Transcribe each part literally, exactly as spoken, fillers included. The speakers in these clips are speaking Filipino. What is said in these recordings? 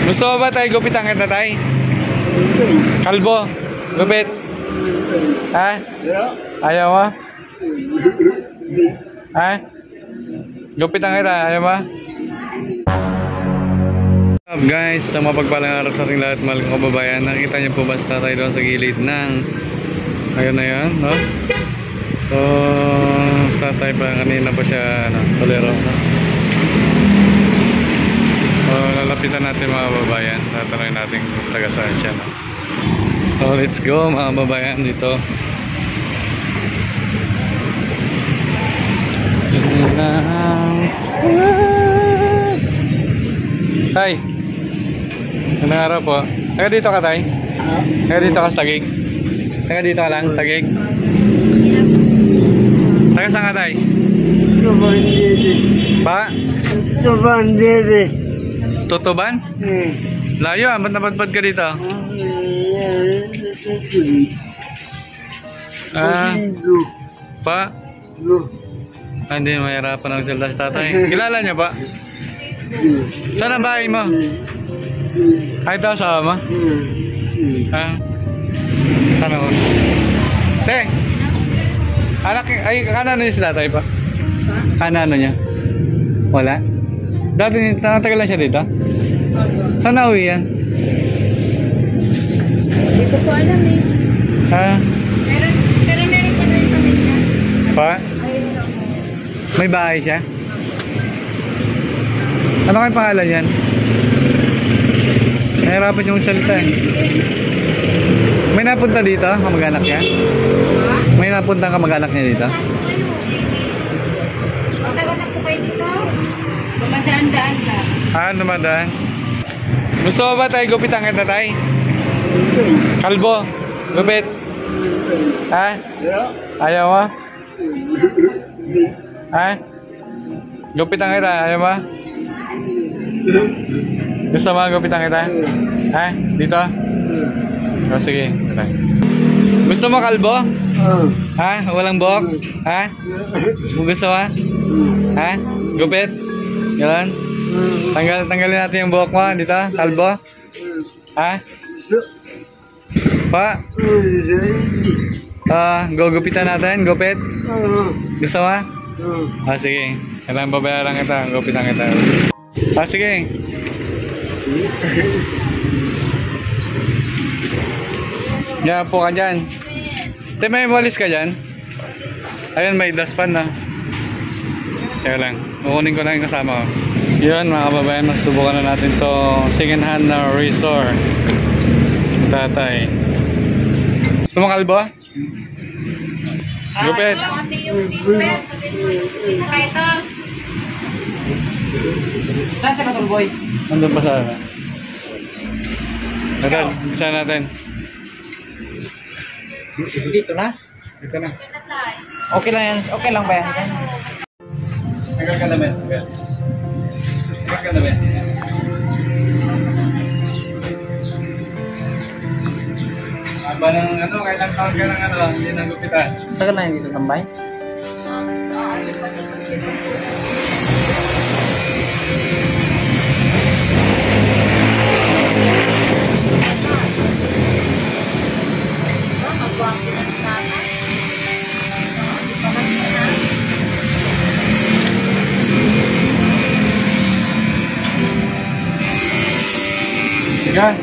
Gusto mo ba tayo gupitan kita tay? Kalbo? Gupit? Ha? Ayaw mo? Ha? Gupitan kita, ayaw mo? Up guys, sa mapagpalang araw sa ating lahat, mahal kong kababayan. Nakita niyo po ba sa tatay doon sa gilid ng ayun na yan, no? So, tatay pa kanina pa siya, ano, tolero, no? So, lalapitan natin mga kababayan. Tatanungin natin kung taga saan siya, no? So, let's go mga kababayan dito. Tay, magandang araw po. Taga dito ka tay? Taga dito ka sa Taguig? Taga dito ka lang, Taguig? Taga saan ka tay? Tubandere. Pa? Tubandere. Tutuban? Eh. Layo ah, ba't napadpad ka dito? Ah, pa? Ah, hindi, mahirapan ang salita sa tatay. Kilala niya pa? Saan ang bahay mo? Ay, ito asawa mo? Ah, ano ko? Te! Anak, ay, kanano niya si tatay pa? Kanano niya? Wala? Dati, natagal lang siya dito? Saan nauwi yan? Hindi ko po alam eh. Ha? Pero, pero meron pa na yung pamilya. Pa? Ayun lang po. May bahay siya? Ano kayong pangalan yan? Nahirapan siyang salita eh. May napunta dito? Kamag-anak niya? May napunta kamag-anak niya dito? Tagal na po kayo dito. Dumadaan-daan ka. Ah, dumadaan. Gusto mo ba tayo gupitan kita tay? Kalbo? Gupit? Ha? Ayaw mo? Ha? Gupitan kita, ayaw mo? Gusto mo gupitan kita? Ha? Dito? O sige. Gusto mo kalbo? Ha? Walang buhok? Ha? Gusto mo? Ha? Gupit? Yan? Tanggal, tanggalin natin yung buhok mo dito, kalbo? Ha? Pa? Ah, uh, gugupitan natin, gupit? Gusto mo? Ah, sige. Kailangan babayaran kita, gugupitan kita. Ah, sige. Diyan po ka dyan. Te, may walis ka dyan? Ayun, may dustpan na. Kaya lang, kukunin ko lang yung kasama ko. Yun mga kababayan, masubukan na natin to second hand na razor. Tatay. Gusto mo kalbo? Gupit. Saan siya katulboy? Nandun pa sana. Ito, bisa natin. Dito na? Dito na. Okay lang yan. Okay lang ba yan? Tagal ka naman. Tagal. Tagal ka naman. Aba ng ano, kailang taon ka ng ano, hindi nang gupitan. Tagal na yung dito tambay? Gas.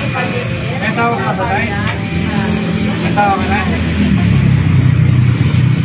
May tawag ka ba, Day? May tawag ka na?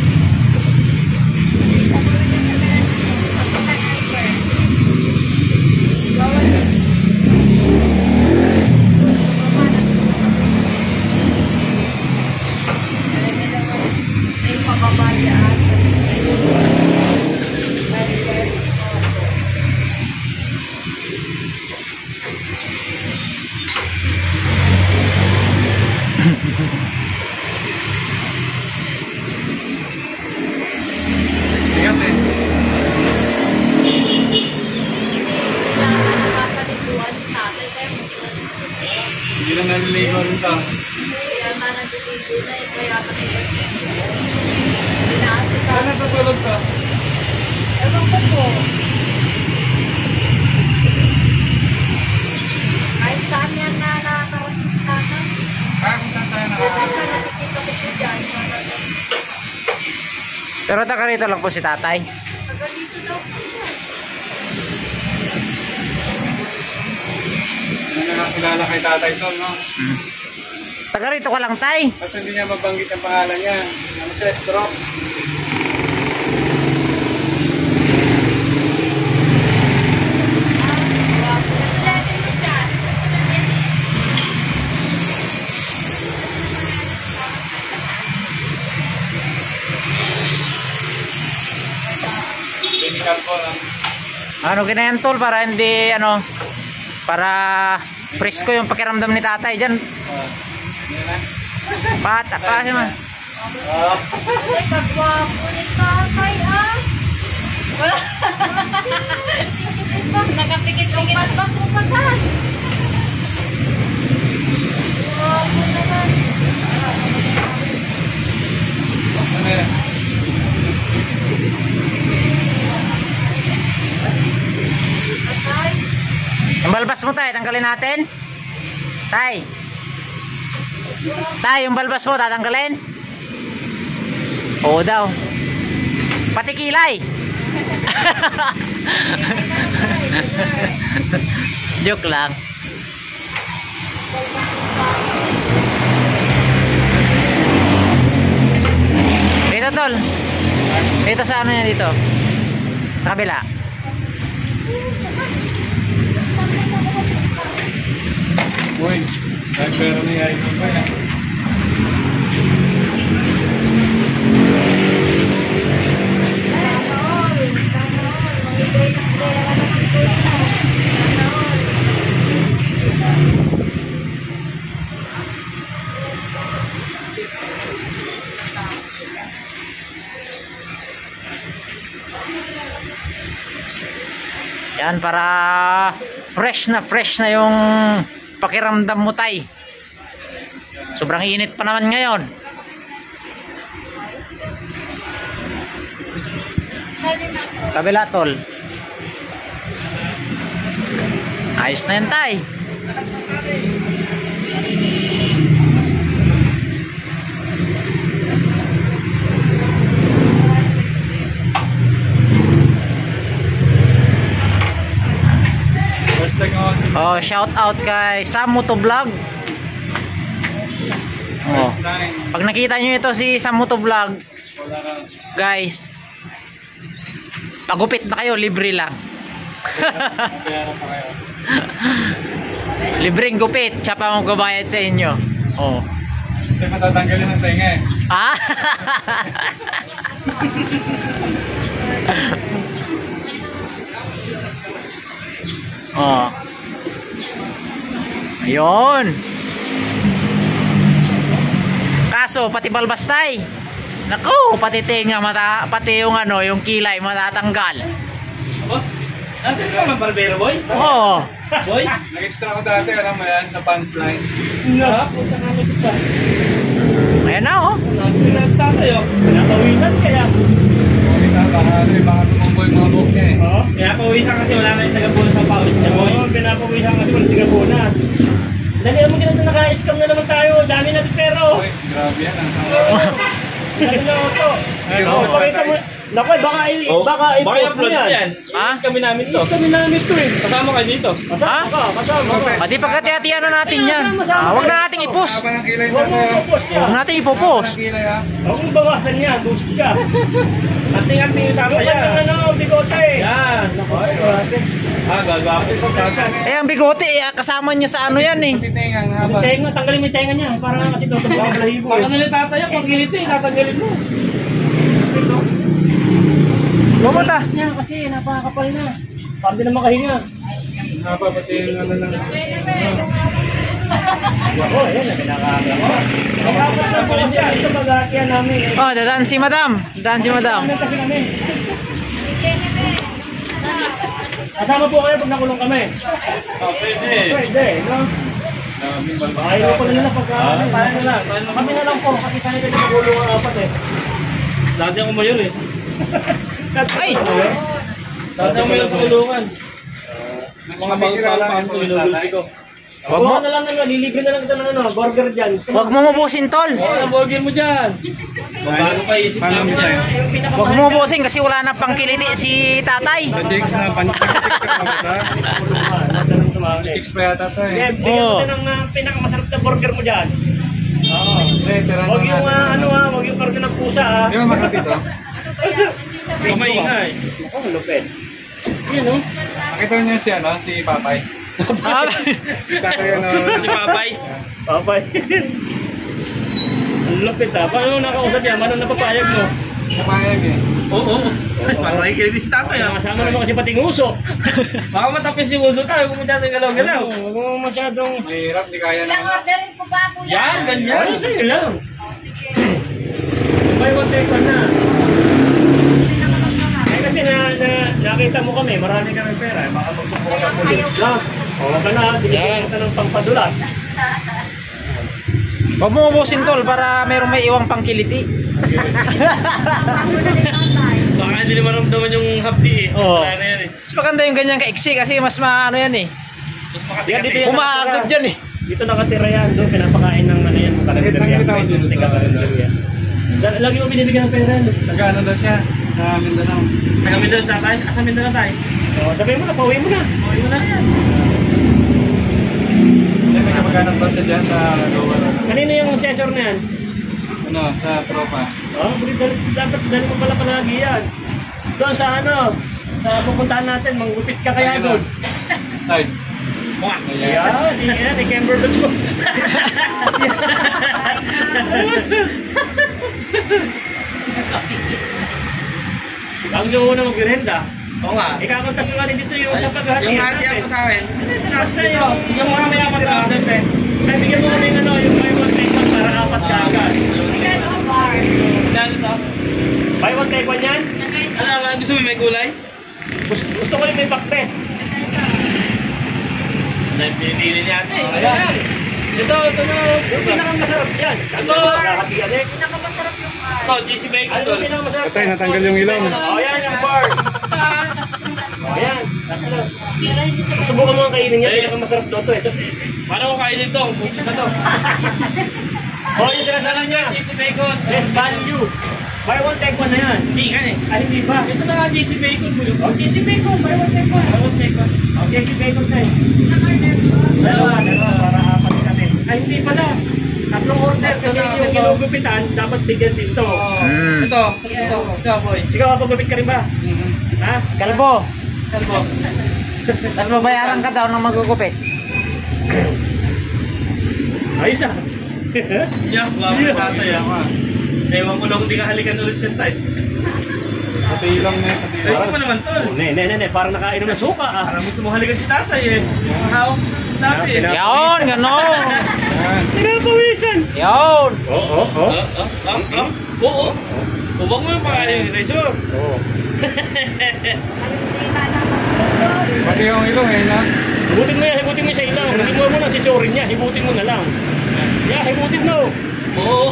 rin ka. Kaya nga nandito na eh. Kaya matigas. Pinaasik ka. Saan natutulog ka? Ewan ko po. Kahit saan yan na nakakarating sa tatay. Ah, kung saan tayo nakakarating? Nakikita-kita dyan. Pero taga rito lang po si tatay. Taga dito daw po siya. Ano nakakilala kay Tatay Tol, no? Taga rito ka lang, tay. Kasi hindi niya mabanggit ang pangalan niya. Ano siya, stroke. Clinical po, no? Ano ginayan tol para hindi ano para presko yung pakiramdam ni tatay diyan. Ah, yan na. Pata kasi man. Ah, Ay, kagwapo ni tatay ah. Wala. Nakapikit-pikit. Pas mo pa dyan. Gwapo naman. ano yan? Tatay. Yung balbas mo tay, tanggalin natin. Tay. Tay, yung balbas mo tatanggalin. Oo daw. Pati kilay. Joke lang. Dito tol. Dito sa ano niya dito. Sa kabila. Uy, nagpero ni Aiko pa yan. Yan para fresh na fresh na yung pakiramdam mo tay. Sobrang init pa naman ngayon. Kabila tol. Ayos na yan tay. Let's check out. Oh, shout out kay Sam Moto Vlog. Oh. First time. Pag nakita nyo ito si Sam Moto Vlog, Wala ka. guys, pagupit na kayo, libre lang. Magbayara pa kayo. Libreng gupit, siya pa magbabayad sa inyo. Oh. Kasi matatanggalin ang tenga eh. Ah? Oh. Ayun. Kaso pati balbas tay. Naku, pati tenga mata, pati yung ano, yung kilay matatanggal. Oh, natin ka man barbero boy? Oo. Boy? Nag-extra ko dati, alam mo yan, sa punchline. Nga, punta kami kita. Ayan na oh. Pinasta tayo. Pinapawisan kaya. Okay, sa baka, ano eh, baka tumumbo yung mga buhok niya eh. Oo. Pinapawisan kasi wala na yung taga-bunas ng pawis niya boy. Oo, pinapawisan kasi wala taga-bunas. Dali naman ganito, naka-scam na naman tayo. Dami natin pero. Uy, grabe yan, ang sama. Dali na ako. Ayun, Oo, basta pakita mo. tayo. Naku, baka i- baka i-post mo yan. Ha? I-post kami namin to. I-post kami namin to eh. Kasama ka dito. Ha? Kasama ka, kasama ka. Pati pagkati-hatiano natin yan. Ah, huwag na nating i-post. Haba ng kilay Huwag mo dati, ah. i-post yan. Huwag natin Haba ipopost. ng kilay, ah. Huwag mong bawasan niya, gusto ka. Ating-ating yung tama yan. Yung ano, bigote. Yan. Ah, gagawin sa tatas. Eh, ang bigote, eh, kasama niya sa ano yan eh. Pati tenga, ang haba. Tenga, tanggalin mo yung tenga niya. Para kasi ito, balahibo. Pag ano yung tatayak, pag giniti, tatanggalin mo. Bumata. Niya kasi napakakapal na. Para din na makahinga. Haba, pati yung ano lang. Ako, yan na pinakakala ko. Nakakapal na po siya. Ito mag-aakyan namin. Oh, dadaan si madam. Dadaan si madam. Ano kasi kami? Kasama po kayo pag nakulong kami. Oh, pwede. Pwede, no? Ayaw ko na nila pagka. Tayo na lang. Kami na lang po. Kasi sana ka nagulong ang apat eh. Dati ako mayor eh. Ay! Dati ako mayor sa kulungan. Mga pang-pang ko inululti ko. Wag Huwag mo, na lang naman, lilibre na lang kita ng ano, burger dyan. wag mo ubusin, tol. Oo, ang burger mo dyan. Bago pa isip Paano namin mo sa'yo? yung pinaka- Wag mo ubusin kasi wala na pang kiliti si tatay. Sa chicks na pan-chicks ka ba ata? Chicks pa yata ito Sige, eh. bigyan Oo. mo din ng uh, pinakamasarap na burger mo dyan. Oo. Hindi, tira Huwag na yung natin. uh, ano ah, huwag yung karga ng pusa ah. Di ba Makati to? Kamaingay. Oh, lupet. Yan oh. Nakita niyo si ano, si Papay. Ah, Si Tatay ano. Si Papay. Papay. Ang lupit ah. Paano nakausap yan? Paano napapayag mo? Kapayag eh. Oo. Parang nakikilig si tatay ah. Kasama naman kasi pating uso. Baka matapis yung uso tayo kung masyadong galaw-galaw. Huwag mo masyadong... Mahirap, di kaya Ilang naman. orderin ko ba, kuya? Yan, ganyan. Ano sa'yo lang. May one take one na. Eh kasi na, na, nakita mo kami, marami kami pera. Eh. Baka magsubukan ka muli. Lang. O, wag ka na. Binigyan kita ng pampadulas. wag mo ubusin, tol, para merong may iwang pang kiliti. Baka hindi naman ramdaman yung hapdi eh. Oo. Wala na yan eh. Mas maganda yung ganyan ka-iksi kasi mas maano yan eh. Mas makatikat eh. Umahagod dyan eh. Dito nakatira yan. Doon pinapakain ng ano yan. Kalendarya. Nakita ko dito. Teka, kalendarya. La- Lagi mo binibigyan ng pera. Nag-ano daw siya sa Mindanao. Taga Mindanao sa tayo? Asa Mindanao tayo? Oo, sabihin mo na, pauwi mo na. Pauwi mo na yan. Hindi, may kamag-anak daw siya dyan sa Lower. Kanino yung sensor na yan? Ano, sa tropa. Oh, dali- dapat dali mo pala palagi yan. Doon sa ano, sa pupuntahan natin, manggupit ka kaya doon. Side. Mwah! Yan, di yan, di Camber Dodge mo. Ang gusto mo na mag-renda. Oo nga. Ikakontas mo nga rin dito yung sa paghati. Yung hati ako sa akin. Basta yun, yung mga mayaman ka ako dito eh. Kaya bigyan mo kami ng ano, yung buy one take one para apat ka agad. Ilan o bar? Ilan ito? Buy one take one yan? Ano, gusto mo may gulay? Gusto, gusto ko rin may bakbe. Pinili niya ate. Ayan. Ito, ito na. Yung pinakamasarap yan. Ito. Nakakatiyan eh. Pinakamasarap yung bar. Ito, G C Bacon. Ano yung pinakamasarap? Patay, natanggal yung ilong. O, yan yung bar. O, yan. Subukan mo ang kainin niya. Pinakamasarap daw ito eh. Paano ko kainin ito? Busit na ito. O, yung sinasabi niya. G C Bacon. Best value. Buy one take one na yan. Hindi ka eh. Ay, hindi ba? Ito na nga G C Bacon mo yun. O, G C Bacon. Buy one take one. Buy one take one. O, G C Bacon tayo. Dalawa, dalawa. Para apat kami. Ay, hindi pala. Tatlong order kasi yung ginugupitan, dapat bigyan din ito. Hmm. Ito, ito, ito, boy. Ikaw, mapagupit ka rin ba? Ha? Kalbo. Kalbo. Tapos babayaran ka daw ng magugupit. Ayos ah. Yeah, guwapo Yeah. ka saya. Ewan ko lang kung di ka halikan ulit ng time. Pati ilong na yun, pati Ayos ilong. pa naman to. Ne, ne, ne, ne, parang nakainom na suka ah. Parang gusto mo halikan si tatay eh. Mahawak mo sa tatay eh. Yaon, ganon. Yan. Pinapawisan. Yaon. Oo, oo, oo. Oo. Huwag mo yung pakain, Razor. Oo. Pati yung ilong eh, na. Hibutin mo yan, hibutin mo sa ilaw. Hindi mo muna si Sorin niya, hibutin mo na lang. Yeah, hibutin mo. Oo.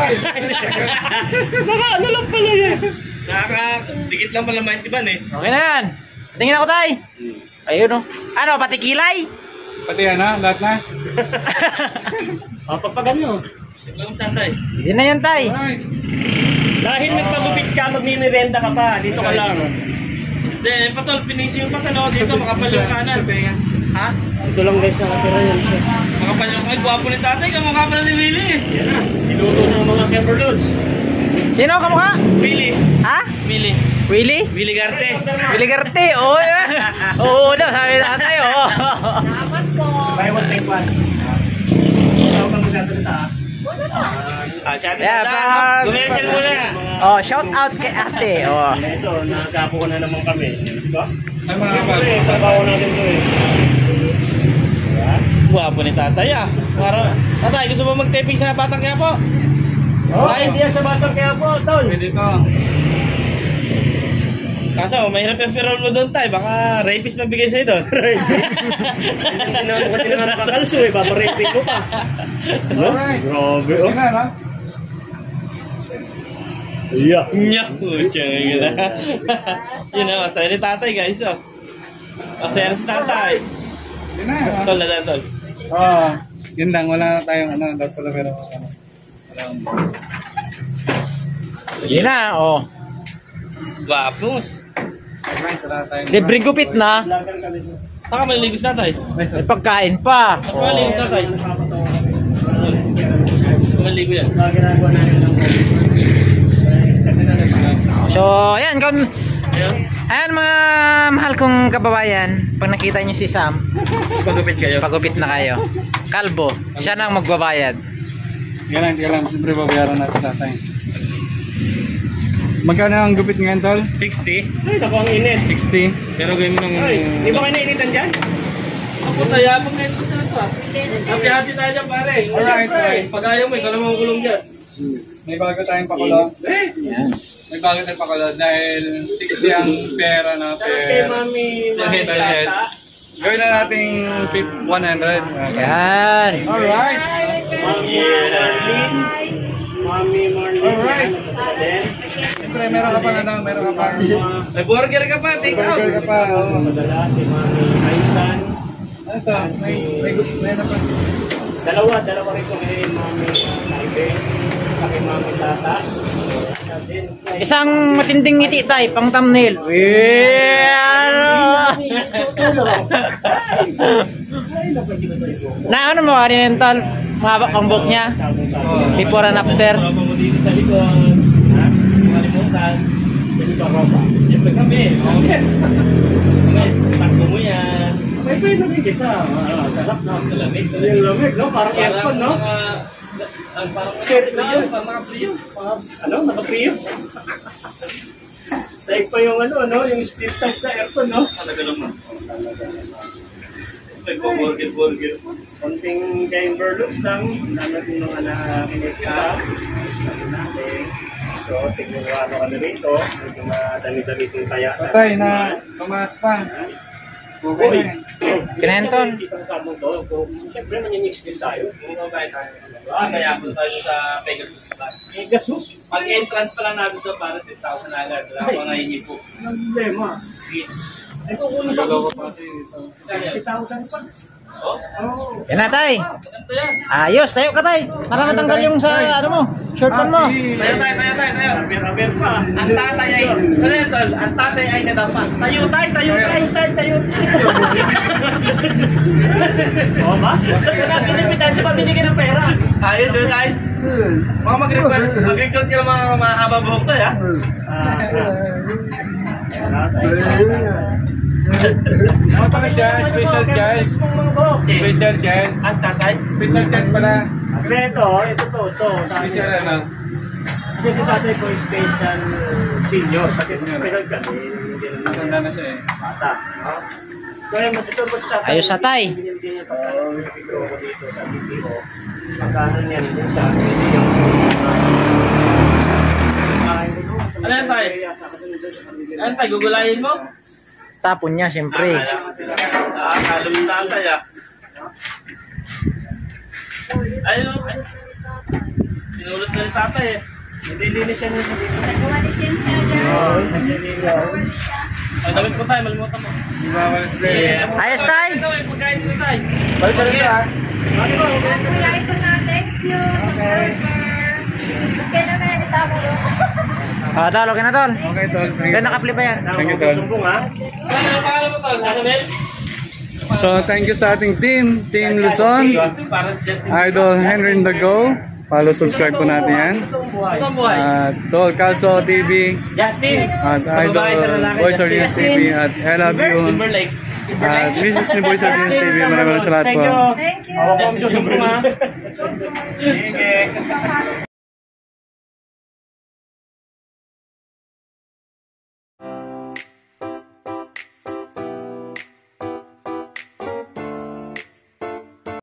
Baka ano lang pala yan. Nakakadikit lang pala maintiban eh. Okay na yan. Tingin ako, tay. Ayun o. Ano, pati kilay? Pati ano, lahat na. O, pagpag ano? Siglang tatay. Hindi na yan, tay. Alright. Dahil nagpagupit ka, magnimirenda ka pa. Dito ka lang. Hindi, patol, pinisi yung patalo. Dito, makapal yung kanan. Ha? Ito lang guys, nakatira yan siya. Makapal yung kanan. Gwapo ni tatay, kamukha pa na ni Willie. Yan na. Niluto ng mga Camberloods. Sino kamukha? Willie. Ha? Willie. Willie? Willie Garte. Willie Garte. Oo, yan. Oo daw, sabi na tayo. Salamat po. Buy one, take one. Ikaw kang magsasalita ha? Wala na. Ah, si ate Yeah, Tata. pag- Commercial muna. Oh, shout out kay ate. Oh. Ito, nagkapo ko na naman kami. Diba? Ay mga Siyempre, kapal. trabaho natin to eh. Guwapo ni tatay ah. Para, tatay, gusto mo mag-taping sa Batang Quiapo? Oh, ay, hindi yan sa Batang Quiapo, tol. Pwede to. Kaso, mahirap yung pirol mo doon tayo. Baka rapist mabigay sa'yo doon. Hindi na ako tinangakalso eh. Paparapist mo pa. No? Grabe oh. Iya. Nyak. Pucha. Yun na, masaya ni tatay guys oh. Masaya na si tatay. Yun na. Tol, na tol. Oo. Yun lang, wala na tayong ano, dapat pala pero ano. Yun na, oh. Vapos. Libreng gupit na. Saka maliligos na tayo. May pagkain pa. Saka maliligos na tayo. Maligo yan. So, ayan, kung, Ayun. ayan mga mahal kong kababayan, pag nakita nyo si Sam, Pagupit kayo. pagupit na kayo. Kalbo, siya nang magbabayad. Kailan, kailan, siyempre babayaran natin sa tatay. Magkano ang gupit ngayon, tol? sixty. Ay, naku ang init. sixty. Pero gawin mo ng... Ay, di ba kayo nainitan dyan? Ako tayo, pag ngayon ko sa ito ah. Happy-happy tayo dyan pare. Alright, alright. Pag ayaw mo, ikaw lang makukulong dyan. May bago tayong pakulo. Eh, May bago tayong pakulo dahil sixty ang pera na kay pera. mami, The mami head, the head. tata. Gawin na nating one hundred. Ayan. Alright. Mami Marlene. Mami Marlene. Alright. Then, Siyempre, meron ka pa ano, meron ka pa. may burger ka pa, take out. Burger ka pa, oo. Madala si Mami Aisan. Ano to? May, may gusto, may ano pa. Dalawa, dalawa rin ko kay Mami Ibe. Isa kay Mami Tata. Then, Isang matinding ngiti tayo, pang thumbnail. Well, na ano mo, oriental, mahaba pang buhok niya. Before and after. Ropa mo dito sa likod. Ha? Kalimutan. Dito pa ropa. Siyempre kami. Okay. Ngayon, takbo mo yan. May pwede rin kita. Ah, sarap na. Malamig. Yung lamig, no? Parang aircon, no? Ang parang skirt na yun. Parang naka-frio. Ano? Naka-frio? Taig pa yung ano, no? Yung split size na aircon, no? Talaga naman. May burger-burger. Konting chamber looks lang. Dami kong mga nakinig ka. Sabi natin. So, tignan mo ano ka na rito. Medyo madami-dami kong kaya. Patay na, tumaas pa. Okay na yan. Kinenton. Dito sa sabong to. Siyempre, manyanix din tayo. Kung mabay tayo. Ah, kaya po tayo sa Pegasus. Pegasus? Pag-entrance pa lang natin ito para ten thousand agad. Wala akong nahingi po. Ang problema. Ay, kung ulo pa Nagalawa pa kasi ito. ten thousand pa. Oh? Oh. Yan na tay. Ganito yan. Ayos, tayo ka tay. Para matanggal yung sa ano mo, short pan mo. Tayo, tayo, tayo, tayo, tayo. Aber-aber pa. Ang tatay ay, ano yan, tol? Ang tatay ay nadapa. Tayo, tayo, tayo, tayo, tayo, tayo. Oo ba? Saan natin inimpitan siya pa binigyan ng pera? Ayos, yun, tayo. Mga mag-record, mag-record ka ng mga mahaba buhok to, ya? Ah. Ano pala siya? Special child. Special child. As tatay? Special child pala. Ito, ito to, ito. Special ano? Kasi si tatay ko special senior. Kasi special ka. Matanda na siya eh. Bata. Kaya matito po si tatay. Ayos na tay. Binibigyan niya pagkano yung video ko dito sa T V O. Pagkano niya din siya. Ano yan tayo? Ano tayo? Gugulayin mo? Tapon niya, siyempre. Ah, kalo yung tatay ah. Ayun, ay. Sinulot na yung tatay eh. Nililinis siya niya sa dito. Nagwalis yan siya. Ay, damit ko tayo, malimutan mo. Di ba, walis Yeah. Ayos tay. Ito, may pagkain ko tayo. Balik ka rin ha. Ano ba? Kuya, ito na. Thank you. Okay. Kaya na kaya kita mo. Ah, tol, okay na tol. Okay, tol. Thank you. Kaya nakapli pa yan. Thank you, tol. Sumbong ha? Ano ang pangalan mo tol? Ano, Mel? So, thank you sa ating team. Team Luzon. Para Justin. Idol Henry Ndago. Follow, subscribe po natin yan. Ito ang buhay. At Tol Calzo T V. Justin. At Idol Babae sa lalaki, Boys Justin. Ordinance T V. At I love you. Timber Lakes. At Missus ni Boys Ordinance T V. Maraming maraming salamat Thank po. you. Thank you. Ako po ang sumbong ha. Sige.